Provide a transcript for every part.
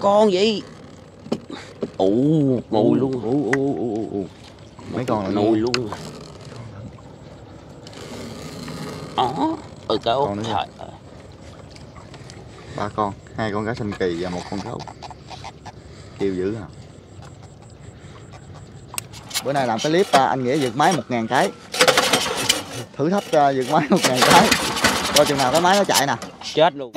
con vậy? Nuôi luôn. Mấy con là nuôi luôn. Câu. Trời ơi. 3 con, 2 con cá xanh kỳ và 1 con gấu. Chiều dữ hả? Bữa nay làm cái clip anh Nghĩa vượt máy 1000 cái. Thử thách vượt máy 1000 cái. Coi chừng nào cái máy nó chạy nè. Chết luôn.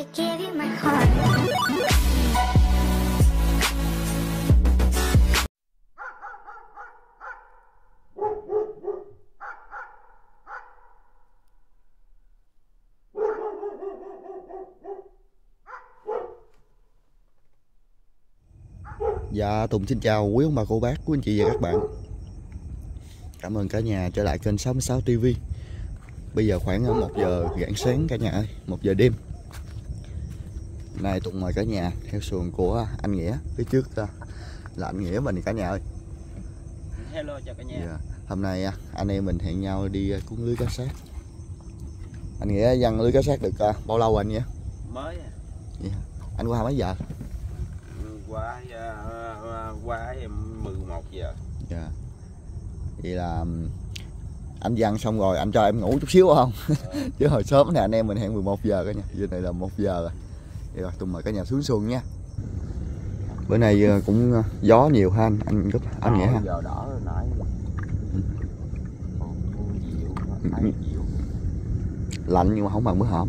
Dạ, Tùng xin chào quý ông bà cô bác, quý anh chị và các bạn. Cảm ơn cả nhà trở lại kênh 66 TV. Bây giờ khoảng 1 giờ rạng sáng cả nhà ơi, 1 giờ đêm. Nay Tùng mời cả nhà theo xuồng của anh Nghĩa. Phía trước là anh Nghĩa mình cả nhà ơi. Hello chào cả nhà. Dạ. Hôm nay anh em mình hẹn nhau đi cuốn lưới cá sát. Anh Nghĩa giăng lưới cá sát được bao lâu rồi anh Nghĩa? Mới à. Dạ. Anh qua mấy giờ? Qua 11 giờ. Dạ. Vậy là anh giăng xong rồi anh cho em ngủ chút xíu không? Chứ hồi sớm này anh em mình hẹn 11 giờ cả nhà. Giờ này là 1 giờ rồi. Vậy rồi Tùng mời cả nhà xuống xuồng nha. Bữa nay cũng gió nhiều ha anh Nghĩa ha. Giờ đỏ rồi nãy. Lạnh nhưng mà không bằng bữa hổm.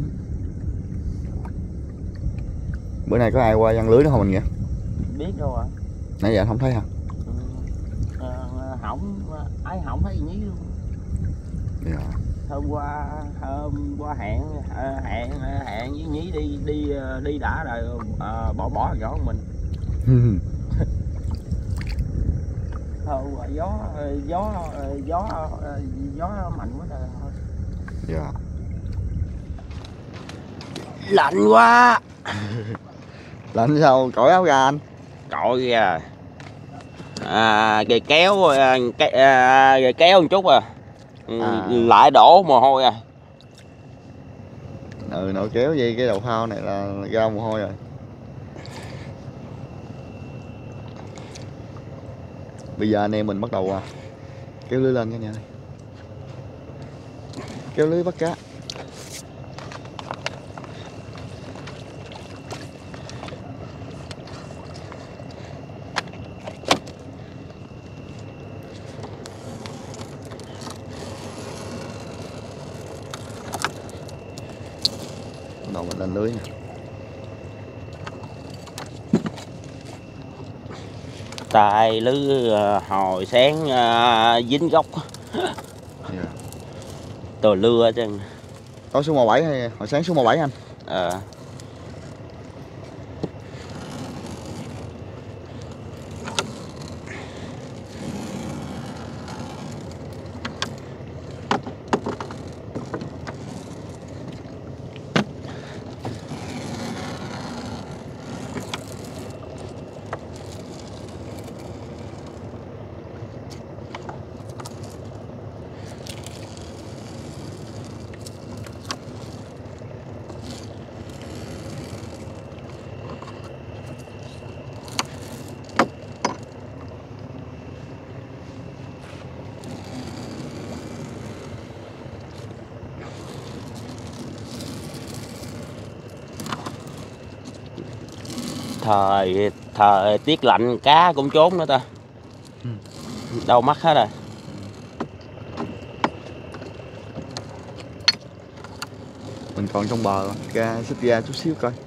Bữa nay có ai qua giăng lưới nữa không anh Nghĩa? Biết đâu ạ. Nãy giờ anh không thấy hả? Ai không thấy gì nhí luôn. Dạ. Hôm qua hẹn với nhí đi đã rồi bỏ thằng nhỏ của mình. Thôi gió mạnh quá trời thôi. Dạ. Lạnh quá. Lạnh sao cởi áo ra anh? Cội kìa. Gầy kéo một chút lại đổ mồ hôi à. Nội kéo dây cái đầu phao này là ra mồ hôi rồi. Bây giờ anh em mình bắt đầu kéo lưới lên cả nhà ơi. Kéo lưới bắt cá. Bắt đầu mình lên lưới nè. Tại lưới hồi sáng dính gốc. Yeah. Tôi lưa chứ. Tối xuống mò 7 hay hồi sáng xuống mò 7 anh? Thời tiết lạnh cá cũng trốn nữa ta. Đâu mắc hết rồi. Mình còn trong bờ ra xích ra chút xíu coi.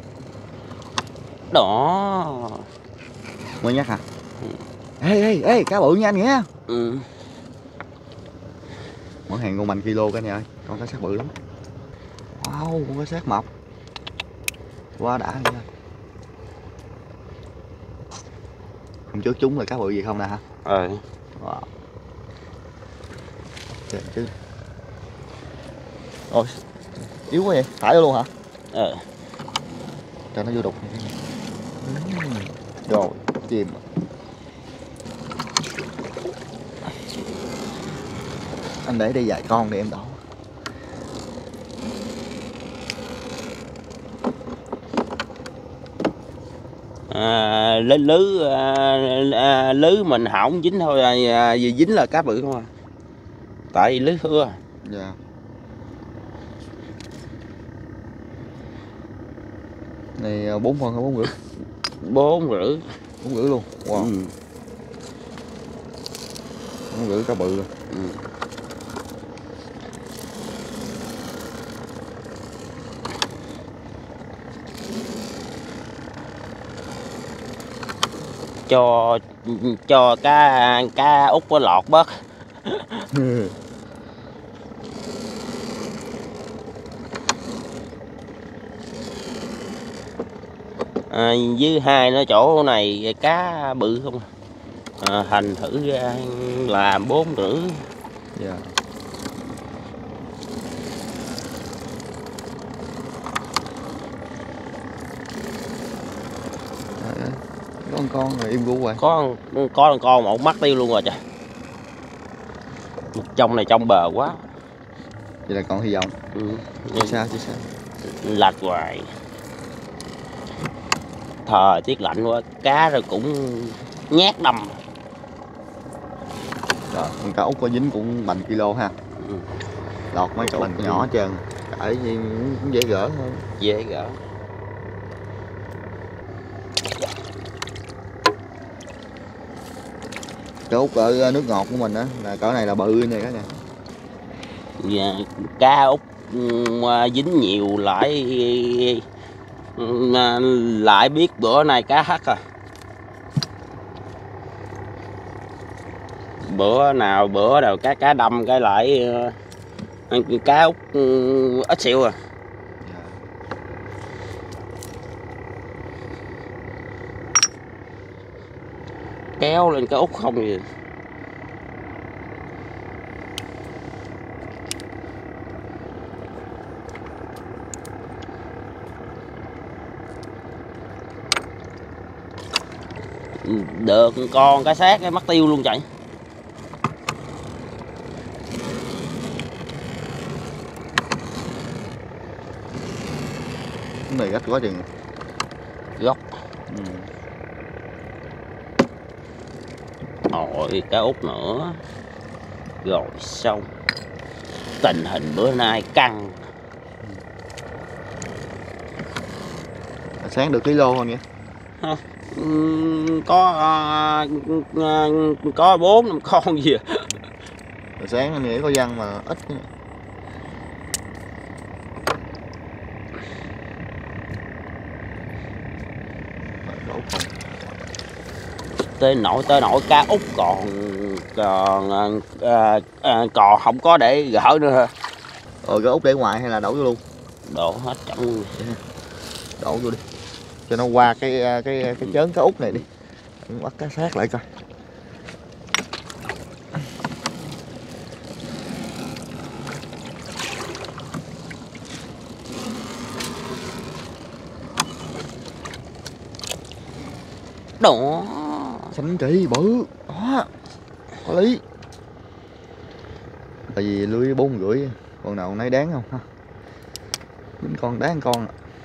Đó. Mới nhắc hả? Ê, cá bự nha anh Nghĩa. Mở hàng con mành kilo cả nhà ơi. Con cá sát bự lắm. Wow, con cá sát mập. Quá đã nha. Hôm trước chúng là cá bự gì không nè hả? Wow. Chết chứ. Ôi, yếu quá vậy, thải vô luôn hả? Cho nó vô đục. Rồi, chìm. Anh để đây vài con để em đổ. Lên lưới mình hỏng dính thôi, vì dính là cá bự không à, tại vì lưới thưa. Dạ. Này 4 phân hay 4 rưỡi? 4 rưỡi. 4 rưỡi luôn. Wow. 4 rưỡi cá bự luôn. Cho cá út có lọt bớt. Với hai nó chỗ này cá bự không, thành thử ra làm 4 rưỡi. Dạ. Có con rồi im gu rồi. Có con một mắt tiêu luôn rồi trời. Trong này trong bờ quá. Vậy là còn hy vọng. Chứ sao? Lạch hoài. Thời tiết lạnh quá, cá rồi cũng nhát đâm. Rồi, con cá út có dính cũng bằng kilo ha. Lọt mấy chỗ nhỏ hết trơn. Cỡ gì cũng dễ gỡ thôi. Dễ gỡ. Cá út ở nước ngọt của mình á là cỡ này là bự này cả nè. Dạ, cá út dính nhiều lại biết bữa nay cá hắc à. Bữa nào cá đâm cái lại cá út ít xíu à. Kéo lên cá út không gì. Được con cá xác cái mất tiêu luôn chạy. Cái này gắt quá chừng. Gốc. Rồi cá út nữa. Rồi xong. Tình hình bữa nay căng. Sáng được kilo không nhỉ? Có 4-5 con gì à. Sáng anh nghĩ có văn mà ít. Tới nổi cá út còn không có để gỡ nữa hả? Rồi cá út để ngoài hay là đổ vô luôn? Đổ hết trong. Đổ vô đi cho nó qua cái chớn cá út này đi. Bắt cá xác lại coi. Đó. Xanh trị bự. Đó. Có lý. Tại vì lưới 4 rưỡi. Con nào nấy đáng không ha? Dính con đáng con.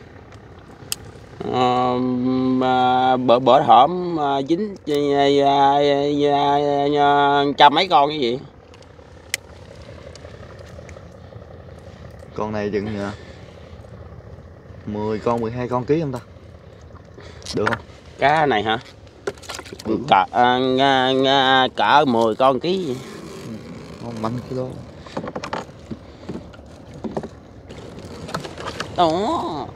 Bữa hổm dính trăm mấy con cái gì. Con này chừng 10 con 12 con ký không ta? Được không? Cá này hả? Cả 10 con ký. Con mạnh kilo. Đó.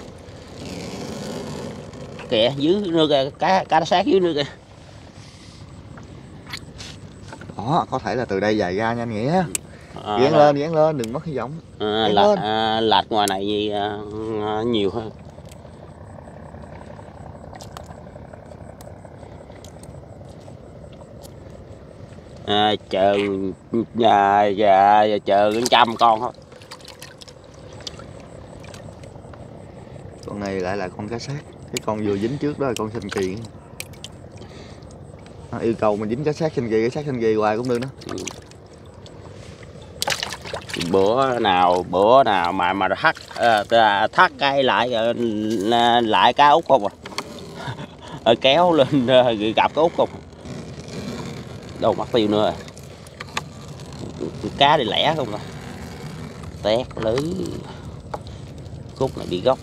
Kìa dưới nước kìa, cá sát dưới nước kìa. Đó, có thể là từ đây dài ra nha anh Nghĩa. Dán lên, đừng mất hy vọng. Lạch ngoài này gì nhiều hơn. Chờ 100 con thôi. Con này lại là con cá sát. Cái con vừa dính trước đó là con xanh kỳ. Yêu cầu mình dính cá sát xanh kỳ, cá sát xanh kỳ hoài cũng được đó. Bữa nào mà thắt cây lại cá út không à. kéo lên gặp cái út không. Đâu mất tiêu nữa rồi. Cá đi lẻ không à. Tét lưới. Khúc này bị góc.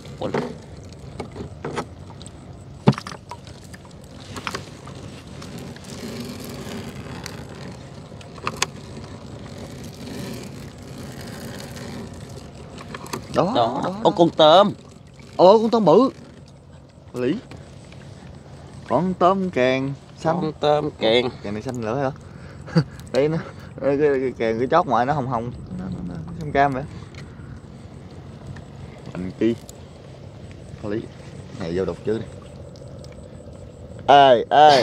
Đó. Ô, con tôm. Con tôm bự. Lý. Con tôm càng xanh. Con tôm càng. Càng này xanh lửa hả? Đây nó cái chót ngoài nó hồng hồng, nó cam cam vậy. Anh kia. Lý. Này vô đục chứ đi. Ê.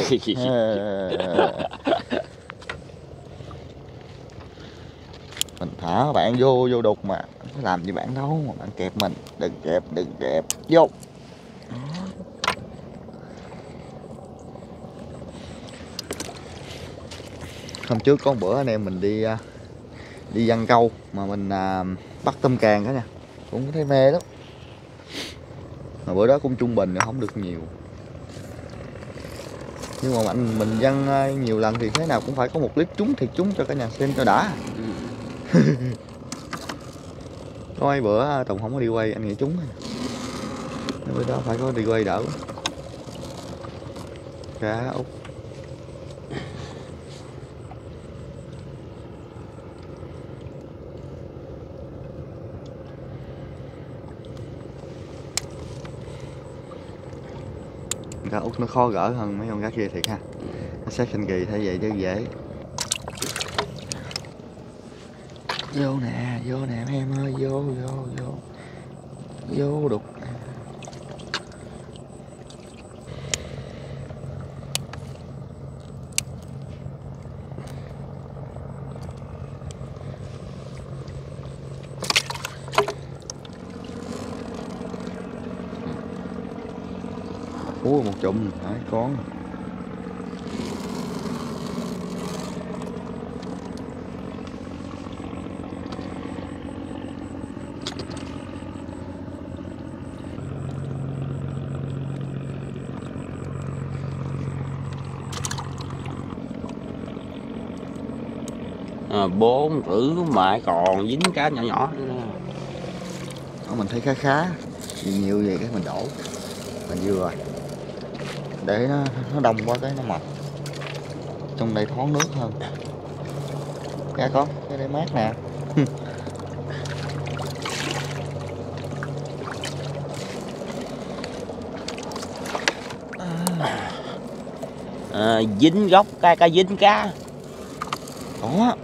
Mình thả bạn vô đục mà. Không làm gì bạn đâu mà bạn kẹp mình. Đừng kẹp. Vô. Hôm trước có một bữa anh em mình đi giăng câu mà mình bắt tôm càng đó nha, cũng thấy mê lắm. Mà bữa đó cũng trung bình, không được nhiều, nhưng mà mình giăng nhiều lần thì thế nào cũng phải có một clip trúng thiệt trúng cho cả nhà xem cho đã. Có mấy bữa Tùng không có đi quay anh nghĩ trúng, bữa đó phải có đi quay đỡ. Cá út. Cá út nó khó gỡ hơn mấy con cá kia thiệt ha. Nó xét sinh kỳ thấy vậy chứ dễ. Vô nè mấy em ơi, vô đục. Một chùm 2 con. Bốn rưỡi mà còn dính cá nhỏ nhỏ nữa. Mình thấy khá nhiều vậy cái mình đổ mình vừa để nó đông quá cái nó mập, trong đây thoáng nước hơn. Cá con cái đây mát nè. Dính gốc cá dính cá đó.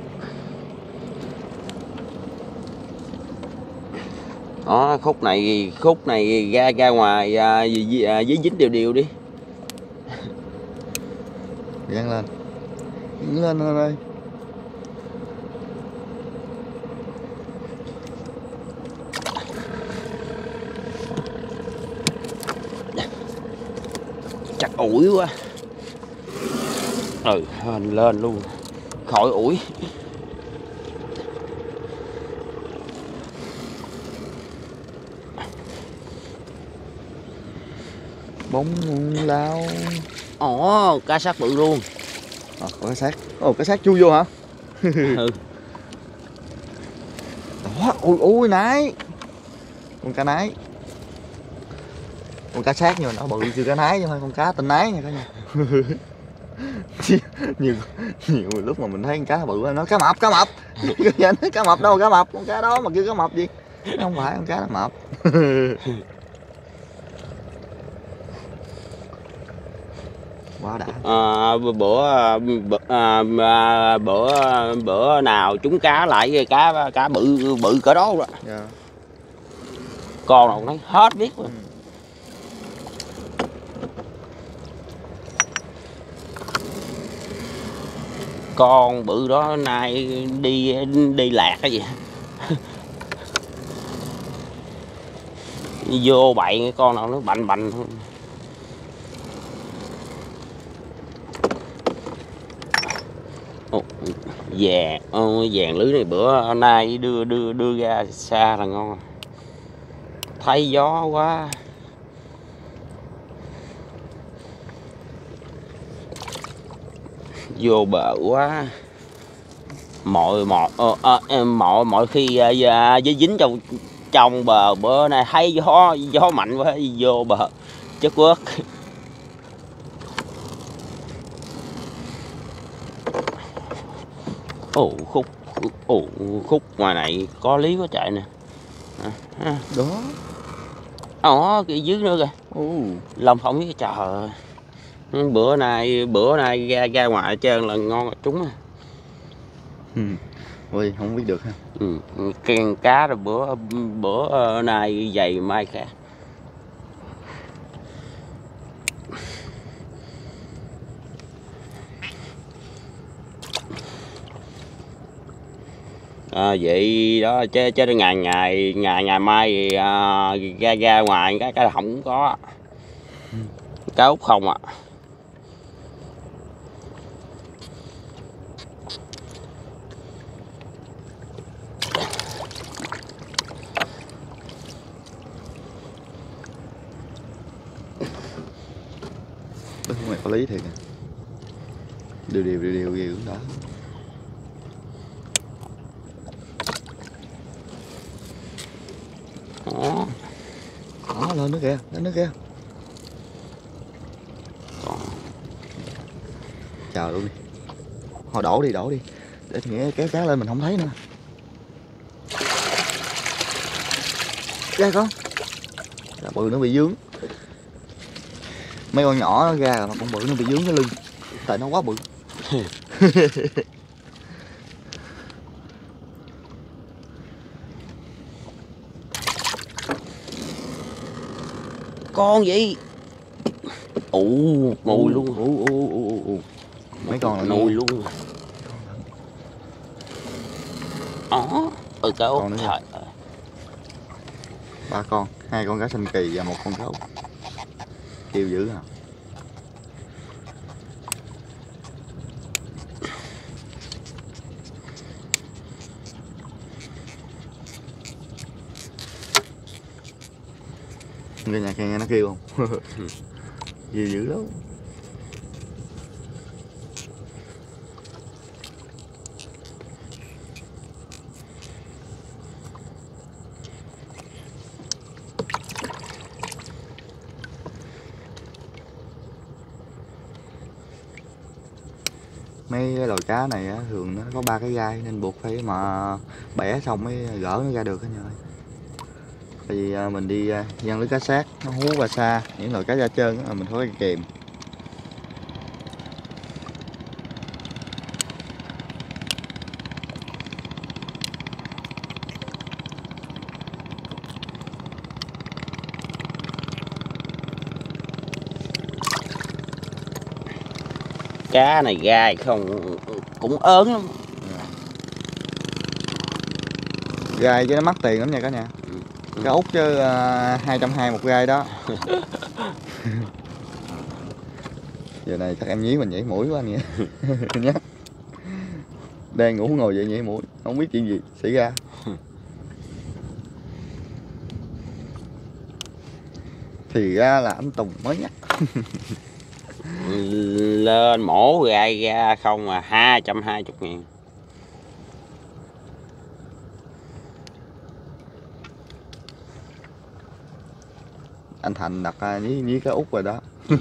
Đó, khúc này ra ngoài dính đều đi. Dán lên ơi. Chắc ủi quá. Lên luôn khỏi ủi. Bóng lao. Cá sát bự luôn. Có cá sát. Cá sát chui vô hả? Ừ. Đó, ui nái. Con cá nái. Con cá sát nhưng mà nó bự chưa cá nái chứ thôi, con cá tên nái nha cả nhà. nhiều lúc mà mình thấy con cá bự nó cá mập. Cá mập đâu, cá mập, con cá đó mà kêu cá mập gì? Không phải con cá là mập. Quá đã. Bữa nào chúng cá lại cá bự cỡ đó rồi. Yeah. Con nào nó hết biết rồi. Con bự đó nay đi lạc cái gì. Vô bậy cái con nào nó bành thôi. Vàng lưới này bữa nay đưa ra xa là ngon. Thấy gió quá. Vô bờ quá. Mọi khi dính trong bờ, bữa nay thấy gió mạnh quá vô bờ chất quất. Khúc ngoài này có lý quá chạy nè. Đó. Kìa dưới nữa kìa. Lòng phỏng với trời ơi. Bữa nay ra ngoài trơn là ngon là trúng. Ui, không biết được ha. Kèn cá rồi bữa nay dày mai khác. Vậy đó chứ ngày mai ra ngoài cái không có cá út không à. Đúng mày có lý thiệt à. Điều gì cũng đó. Đó, lên nước kìa. Chờ luôn đi. Thôi đổ đi. Để nghĩa kéo cá lên mình không thấy nữa. Ra con. Là bự nó bị dướng. Mấy con nhỏ nó ra mà con bự nó bị dướng cái lưng. Tại nó quá bự. Con gì? Nuôi luôn. Mấy con là nuôi luôn. Cá út trời ơi. 3 con, 2 con cá xanh kỳ và 1 con cá út. Kêu dữ hả? Nghe nghe nó kêu không? Kêu dữ lắm. Mấy cái loài cá này á, thường nó có 3 cái gai nên buộc phải mà bẻ xong mới gỡ nó ra được đó nha. Tại vì mình đi giăng lưới cá sát, nó hú qua xa, những loài cá da trơn á, mình phải kèm. Cá này gai không cũng ớn lắm. Gai chứ nó mắc tiền lắm nha cả nhà. Cá út chứ 220 một gai đó. Giờ này chắc em nhí mình nhảy mũi quá anh nha. Nhá. Đang ngủ ngồi dậy nhảy mũi, không biết chuyện gì xảy ra. Thì ra là anh Tùng mới nhắc. Lên mổ gai ra không mà 220.000. Anh Thành đặt với cái út rồi đó.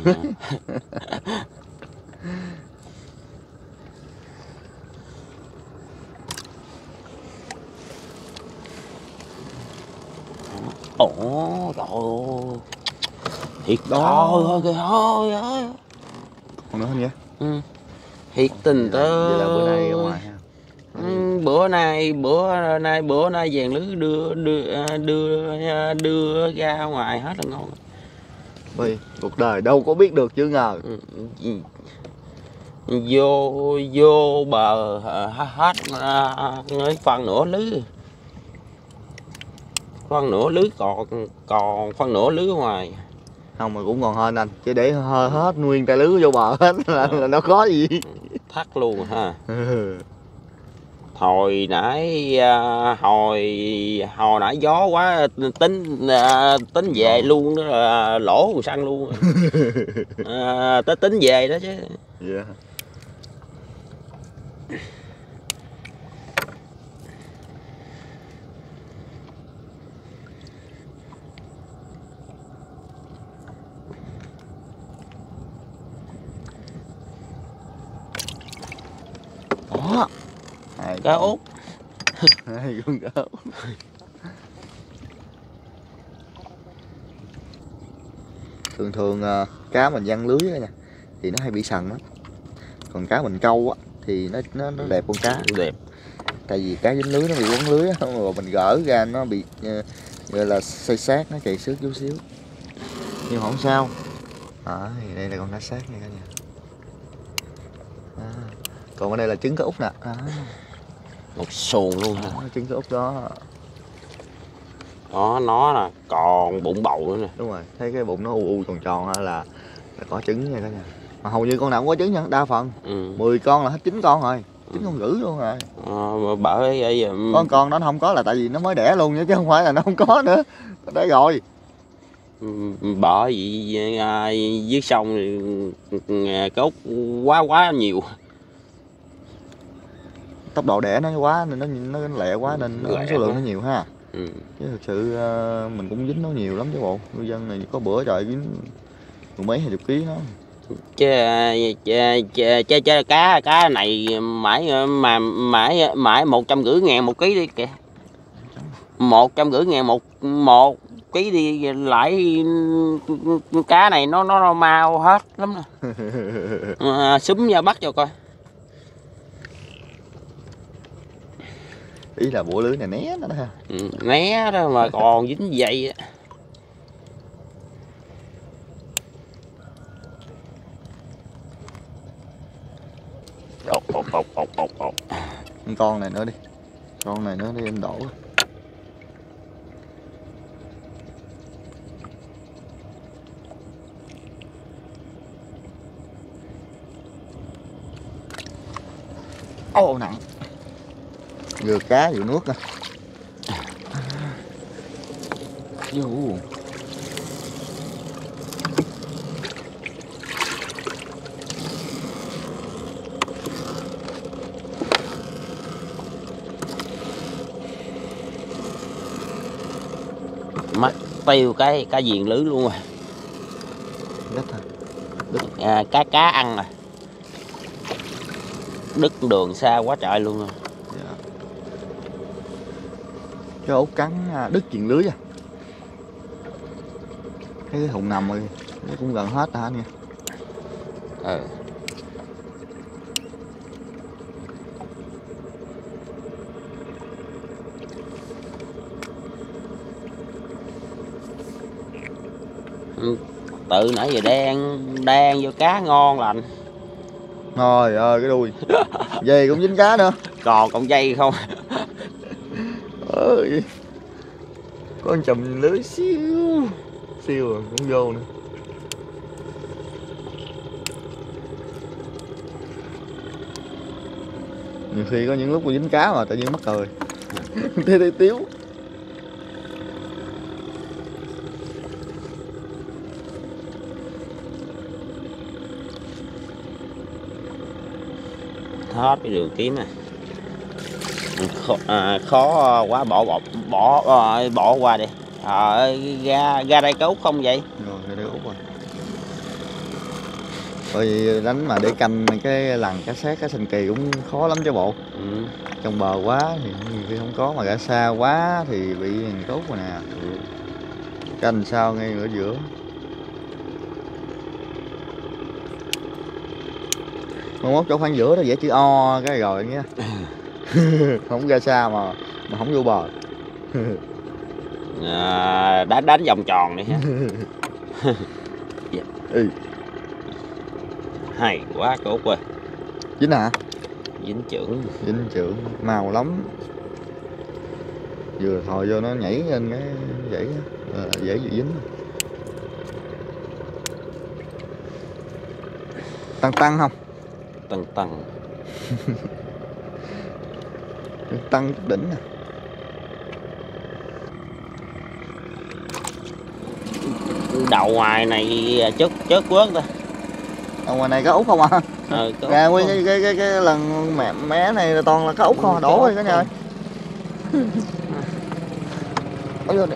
Trời ơi. Thiệt đó thôi ơi. Còn nữa không vậy? Thiệt tình tớ. Vậy là bữa nay ở ngoài ha. Bữa nay dàn lưới đưa ra ngoài hết là ngon. Ôi, cuộc đời đâu có biết được chứ ngờ. Vô bờ hết phân nửa lưới. Phân nửa lưới còn phân nửa lưới ngoài. Không mà cũng còn hên anh, chứ để hết nguyên tay lưới vô bờ hết là nó có gì. Thắt luôn ha. Hồi nãy gió quá tính về luôn đó, là lỗ xăng luôn. Tới tính về đó chứ. Yeah. Đó, Cá út. hai con cá út. Thường thường cá mình giăng lưới á nha thì nó hay bị sần lắm, còn cá mình câu á thì nó đẹp con cá. Đẹp. Tại vì cá dính lưới nó bị quấn lưới á, mà mình gỡ ra nó bị gọi là xây xác, nó chảy xước chút xíu nhưng không sao. Đây là con cá xác nha cả nhà. Còn ở đây là trứng cá út nè. Một xuồng luôn hả? Trứng cá út đó. Đó, nó nè, còn bụng bầu nữa nè. Đúng rồi, thấy cái bụng nó u tròn tròn là có trứng nha cả nhà. Mà hầu như con nào cũng có trứng nha, đa phần 10 con là hết 9 con rồi, 9 con rưỡi luôn rồi. Bởi Con nó không có là tại vì nó mới đẻ luôn chứ không phải là nó không có nữa, nó đẻ rồi. Bởi vì dưới sông thì cá út quá nhiều. Tốc độ đẻ nó quá nên nó lẹ quá nên số lượng nó nhiều ha. Chứ thực sự mình cũng dính nó nhiều lắm chứ bộ. Ngư dân này có bữa trời dính mười mấy 20 kg nó. Chứ cá này mãi 150.000 một ký đi kìa. 150.000 một ký đi lại. Cá này nó mau hết lắm nè. Xúm ra bắt cho coi. Ý là bộ lưới này né nó đó ha. Né đó mà còn dính vậy. Con này nữa đi. Con này nữa đi em đổ. Ô nặng. Vừa cá vừa nước à. Vô. Mất tiêu cái cá viền lưới luôn rồi. Đứt hả? Cá ăn rồi. Đứt đường xa quá trời luôn rồi. Dạ. Cái ốc cắn đứt viền lưới à. Cái thùng nằm rồi, nó cũng gần hết hả anh nha. Tự nãy giờ đen vô cá ngon lành. Trời ơi cái đuôi. Dây cũng dính cá nữa. Còn dây không. Ơi. Có con chùm lưới xíu rồi cũng vô nữa. Nhiều khi có những lúc mà dính cá mà tự nhiên mắc cười. Tê tiếu. Hết cái đường kiếm này. Khó quá, bỏ qua đi. Ra đây cá út không vậy? Rồi ra đây út rồi. Bởi vì đánh mà để canh cái lằn cá xác cá sinh kỳ cũng khó lắm chứ bộ. Trong bờ quá thì nhiều khi không có, mà ra xa quá thì bị cá út rồi nè. Canh sao ngay ở giữa. Mà mốt chỗ khoảng giữa đó vẽ chữ O cái rồi nha. Không ra xa mà không vô bờ. Đánh vòng tròn đi ha. Hay quá cá út ơi. Dính hả? Dính chưởng. Màu lắm. Vừa thò vô nó nhảy lên cái dãy dễ bị dính. Tăng không? Tăng. Tăng chút đỉnh nè. Đầu ngoài này chớt quớt thôi. Ở ngoài này cá út không à? Ra nguyên cái lần mé này là toàn là cá út không à, đổ rồi cả nhà ơi. Ôi giời.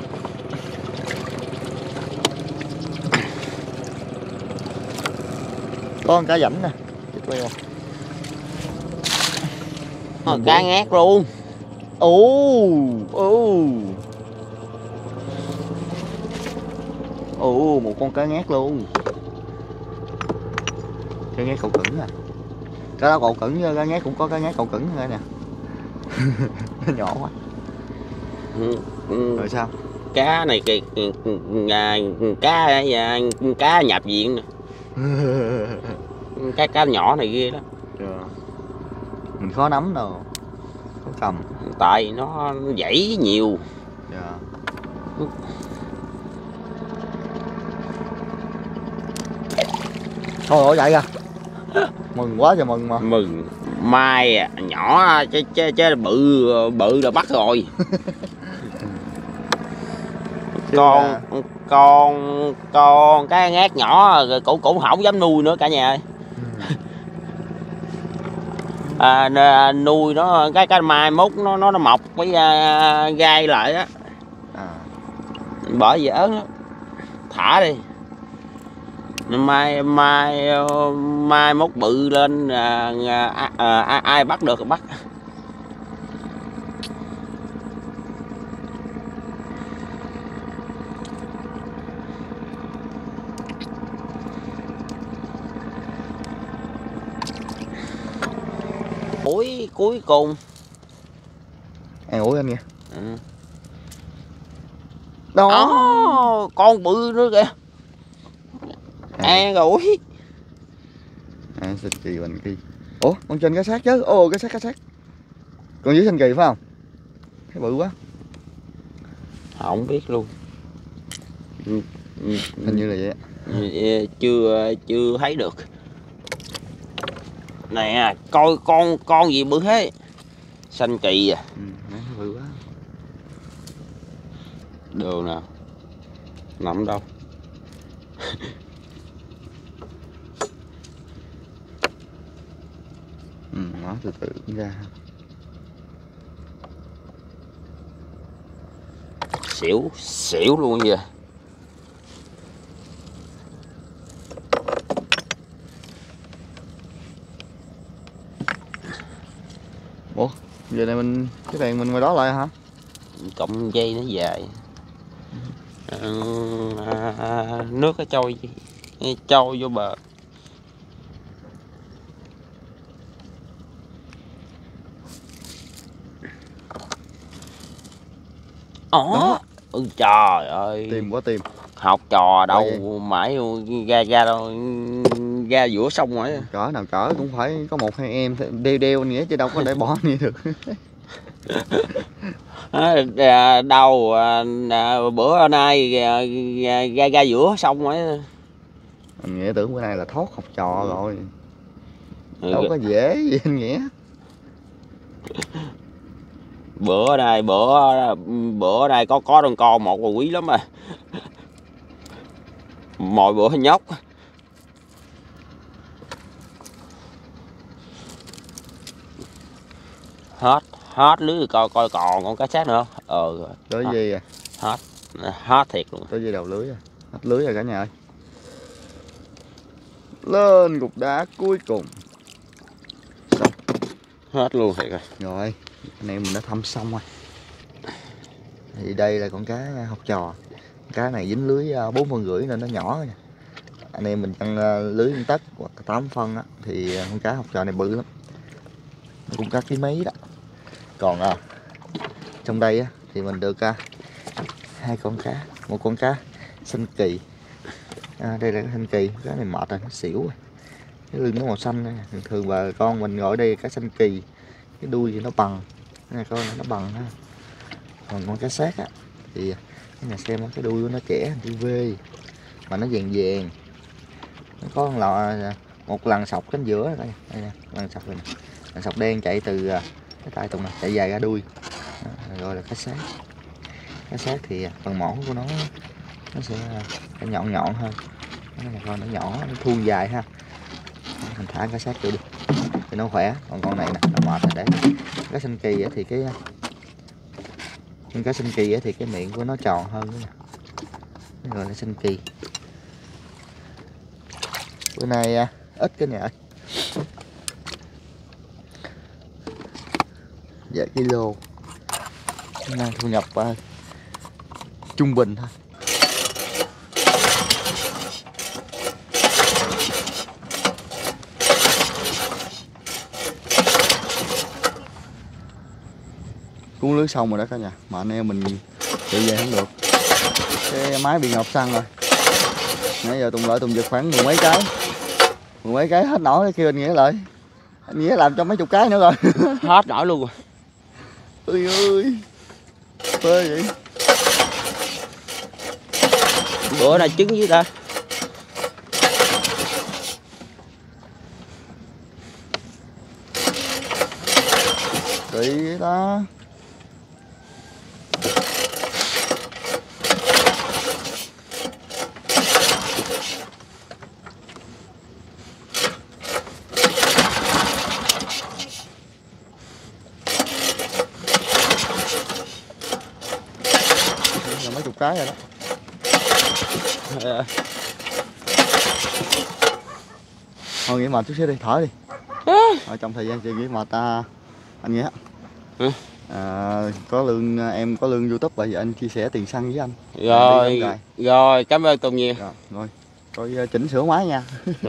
Con cá rảnh nè. Cá ngát luôn. Một con cá ngát luôn. Cá ngát cầu cứng à. Cá đó cầu cứng với cá ngát cũng có cá ngát cầu cứng nữa nè. Nó nhỏ quá. Rồi sao? Cá này cá nhập viện nè. Cá nhỏ này ghê đó. Mình khó nắm đâu. Khó cầm. Tại nó dãy nhiều. Thôi ổ vậy à. Mừng quá trời mừng mà. Mừng. Mai nhỏ chứ bự là bắt rồi. Con cái ngát nhỏ cũng không dám nuôi nữa cả nhà ơi. Nuôi nó cái mai mốt nó mọc với gai lại á. Bởi vì ớn đó. Thả đi. Mai mốt bự lên ai bắt được thì bắt. Cuối cùng ăn ủi anh nghe. Đó con bự nữa kìa. Ăn ủi. Xanh kỳ mình kỳ. Ủa con trên cá sát chứ. Cá sát. Còn dưới xanh kỳ phải không? Thấy bự quá. Không biết luôn. Hình như là vậy. Chưa thấy được. Nè coi con gì bự thế. Xanh kỳ à. Bự quá. Đường nào nằm đâu. Nó từ từ ra. Xỉu luôn vậy. Ủa giờ này cái đèn mình ngoài đó lại hả? Cộng dây nó dài. Nước nó trôi vô bờ. Trời ơi. Tìm. Học trò đâu mãi ra giữa sông rồi. Cỡ nào cỡ cũng phải có 1-2 em đeo nghĩa chứ đâu có để bỏ như được. Đâu bữa nay ra giữa sông rồi. Anh Nghĩa tưởng bữa nay là thoát học trò rồi. Đâu có dễ gì anh Nghĩa. Bữa nay có con một mà quý lắm à. Mọi bữa nhóc. Hết lưới coi còn con cá sát nữa. Tới gì à? Hết thiệt luôn. Tới gì đầu lưới à? Hết lưới rồi cả nhà ơi. Lên cục đá cuối cùng. Xong. Hết luôn thiệt rồi. Rồi, anh em mình đã thăm xong rồi. Thì đây là con cá học trò. Cá này dính lưới 4,5 phân nên nó nhỏ nha. Anh em mình chăn lưới 1 tấc hoặc 8 phân á, thì con cá học trò này bự lắm. Nó cũng cá ký mấy đó. Còn trong đây á, thì mình được 2 con cá. Một con cá xanh kỳ. Đây là cái xanh kỳ. Cá này mệt rồi, nó xỉu rồi. Cái lưng nó màu xanh này. Thường bà con mình gọi đây cá xanh kỳ. Cái đuôi thì nó bằng. Cái này coi nó bằng ha. Còn con cá sát á thì cái này xem cái đuôi của nó trẻ chữ V mà nó vàng. Nó có một lần sọc cánh giữa đây nè, lần sọc này nè. Lần sọc đen chạy từ cái tay tùng này chạy dài ra đuôi. Gọi là cá sát. Cá sát thì phần mỏ của nó sẽ nhọn hơn. Một con nó nhỏ, nó thuôn dài ha. Mình thả cá sát vô đi thì nó khỏe. Còn con này nè, nó mệt rồi. Để cá xanh kỳ thì cá xanh kỳ thì cái miệng của nó tròn hơn nữa nè. Nó gọi là xanh kỳ. Bữa nay ít cái nhà ơi. Dạ kilo. Hôm nay thu nhập trung bình thôi. Cuốn lưới xong rồi đó cả nhà, mà anh em mình chạy về không được, cái máy bị ngập xăng rồi. Nãy giờ Tùng giật khoảng mười mấy cái hết nổi. Kêu anh Nghĩa lại, anh Nghĩa làm cho mấy chục cái nữa rồi. Hết nổi luôn rồi. Ôi ơi, phê vậy. Bữa nay trứng với ta. Kỹ đó. Mấy chục cái rồi đó. Thôi nghỉ mệt chút xíu đi, thở đi. Ở trong thời gian chị nghỉ mệt anh Nghĩa. Có lương, em có lương YouTube vậy anh chia sẻ tiền xăng với anh. Rồi cảm ơn Tùng nhiều. Rồi coi chỉnh sửa máy nha.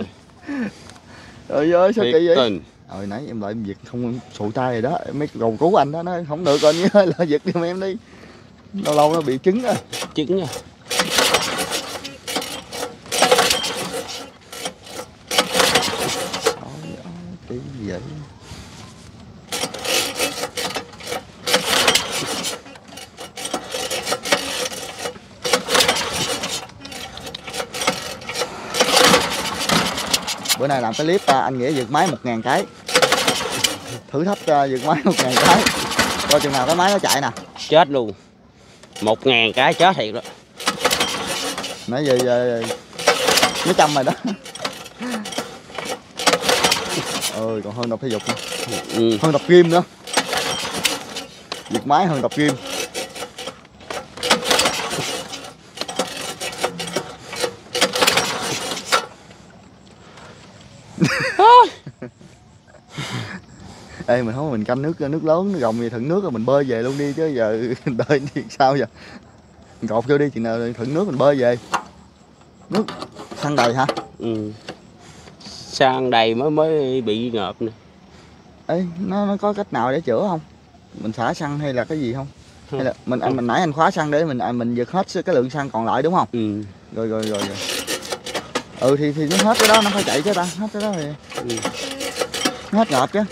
Trời ơi sao kỳ vậy? Rồi nãy em lại em giật không sụ tay rồi đó, mấy gầu cứu anh đó, nó không được rồi, Nghĩa là giật giùm em đi. Lâu lâu nó bị trứng rồi. Trứng nha. Cái gì vậy? Bữa nay làm cái clip anh Nghĩa giật máy 1000 cái. Thử thách giật máy 1000 cái. Coi chừng nào cái máy nó chạy nè. Chết luôn. 1000 cái chết thiệt đó. Nãy giờ mấy trăm rồi đó. Ơi còn hơn tập thể dục nữa. Hơn tập gym nữa. Giật máy hơn tập gym. Ê mình không, mình canh nước lớn nó gồng gì thận nước rồi mình bơi về luôn đi chứ giờ đợi thì sao giờ. Gọt vô đi, chừng nào thận nước mình bơi về. Nước xăng đầy hả? Xăng đầy mới bị ngợp nè. Ê nó có cách nào để chữa không? Mình xả xăng hay là cái gì không? Hay là mình nãy anh khóa xăng để mình giật hết cái lượng xăng còn lại đúng không? Rồi. Thì nó hết cái đó nó phải chạy chứ ta, hết cái đó thì hết ngợp chứ.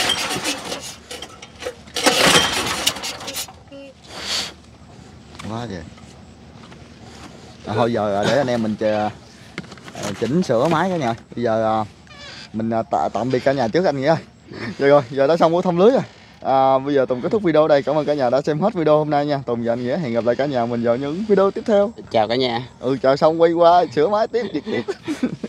Quá vậy. Thôi giờ để anh em mình chỉnh sửa máy cả nhà. Bây giờ mình tạm biệt cả nhà trước anh Nghĩa ơi. Rồi giờ đã xong buổi thông lưới rồi. Bây giờ Tùng kết thúc video đây. Cảm ơn cả nhà đã xem hết video hôm nay nha. Tùng và anh Nghĩa hẹn gặp lại cả nhà mình vào những video tiếp theo. Chào cả nhà. Chào xong quay qua sửa máy tiếp.